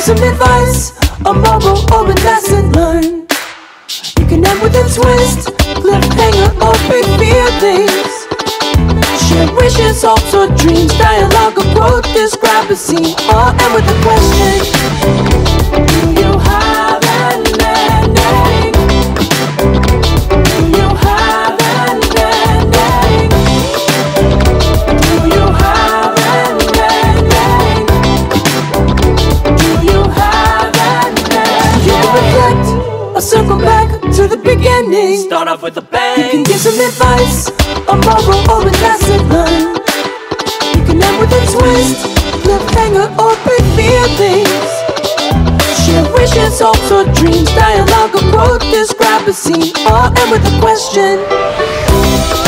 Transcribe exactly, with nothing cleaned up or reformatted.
some advice, a moral or a lesson learned. You can end with a twist, cliffhanger, or big feelings. Share wishes, hopes, or dreams. Dialogue, a quote, describe a scene, or end with a question. Do you have an ending? Do you have an ending? Do you have an ending? Do you have an ending? You can reflect or circle back to the beginning. Start off with a bang. You can give some advice, a moral or a lesson learned. You can end with a twist, cliffhanger, or big feelings. Share wishes, hopes, or dreams. Dialogue, a quote, describe a scene, or end with a question.